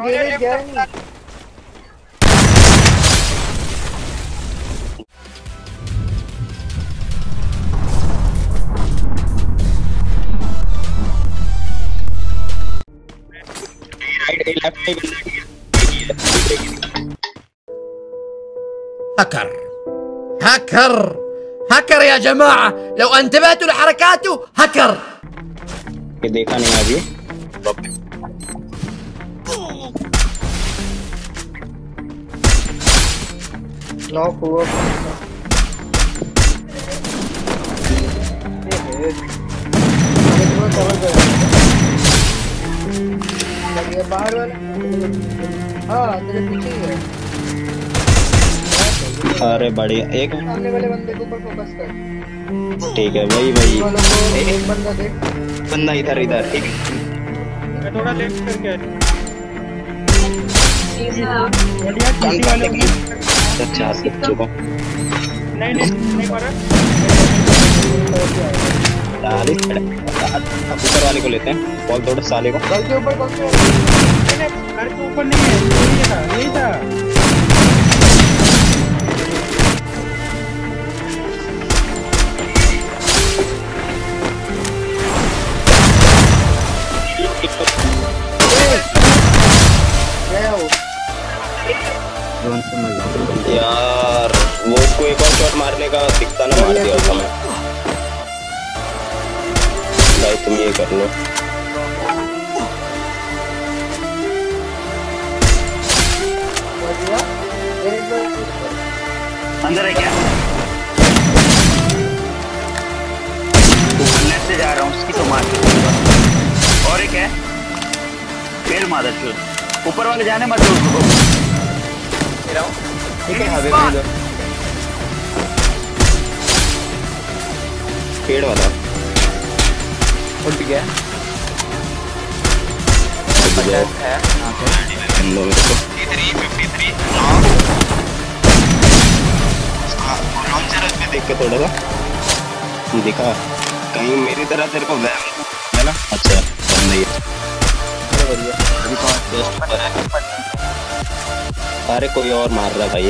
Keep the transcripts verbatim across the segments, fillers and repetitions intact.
Garage गया नहीं। هكر هكر هكر يا جماعة، لو انتبهتوا لحركاته هكر. ये देखा नहीं अभी। नॉक हुआ। ये बाहर वाला, हाँ तेरे पीछे ही है। अरे बढ़िया, एक सामने वाले बंदे के ऊपर फोकस कर। ठीक है, वही वही एक बंदा देख, बंदा इधर इधर। ठीक मैं थोड़ा लेफ्ट करके आ अच्छा सीख चुका। नहीं नहीं नहीं मारा। ऊपर वाले को लेते हैं, बॉल थोड़ा साले को। घर के ऊपर, घर के घर के ऊपर नहीं है, यही था यही था। यार वो उसको एक और शॉट मारने का दिखता ना, मार दिया उसने। भाई तुम ये कर लो। अंदर है क्या? नेट से जा रहा हूँ, उसकी तो मार के दूंगा। और एक है फिर मादर चोद, ऊपर वाले जाने मत दो उसको। ठीक है, हवे में इधर पेड़ वाला उठ गया है। हम लोग इसको लॉन्चर पे देख के थोड़ा सा दिखा कहीं मेरी तरह तेरे को वैम है ना। अच्छा नहीं है, अभी कौन टेस्ट कर रहा है? अरे कोई और मार रहा भाई।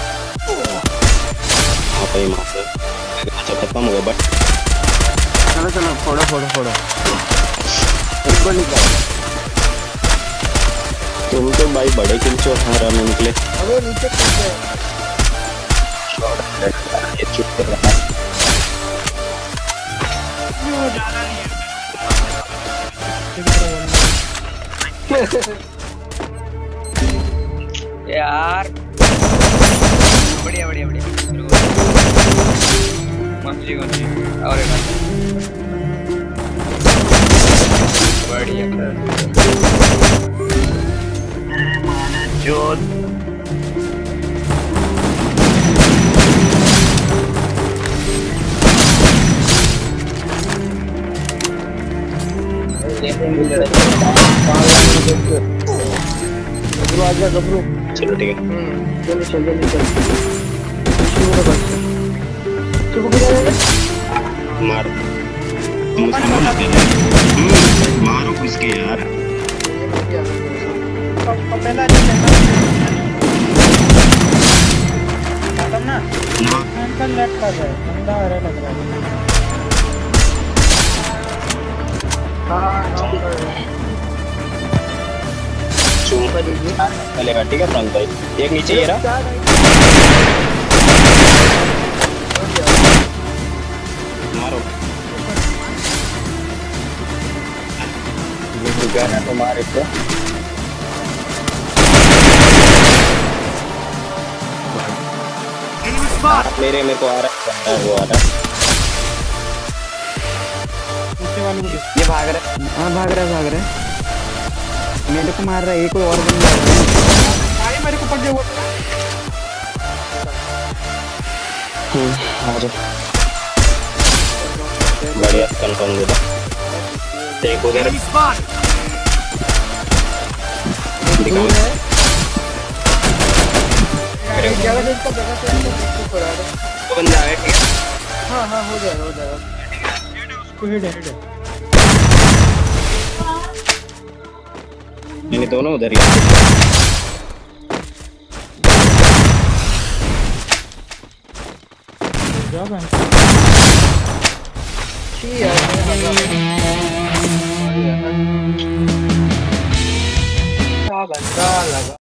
हाँ भाई मार रहा। अच्छा खत्म हो गया, बट चलो चलो फोड़ो फोड़ो फोड़ो। तुम तो भाई बड़े किलचो हरा में निकले। अरे नीचे कैसे है? ये चुप कर रहा है। यार बढ़िया बढ़िया बढ़िया मछली मछली और बढ़िया जो गबरू आजा गबरू। चलो ठीक है, चलो चल जल्दी चल। शुरू कर बस, शुरू कर मार मारो उसके यार। पहला खत्म ना, अंकल लेट कर रहा है, बंदा आ रहा लग रहा है। हाँ चलेगा, ठीक है फ्रंट भाई। एक नीचे ये रहा, मारो ये तो मार इसको। मेरे मेरे को आ रहा है, वो आ रहा है। ये भाग रहा है। हाँ भाग रहा है भाग रहा है, मेरे को मार रहा है। एक और बंदा अरे मेरे को पड़ गया वो। आ जाओ, बढ़िया कंफर्म दे दो। एक उधर दिखाओ, जगह से इसका जगह से इसको करा दो। वो बंदा है, ठीक है। हाँ हाँ हो जाएगा हो जाएगा। उसको हिट है हिट है। नहीं दोनों उधर ही जा बहन। ठीक है क्या घंटा लगा।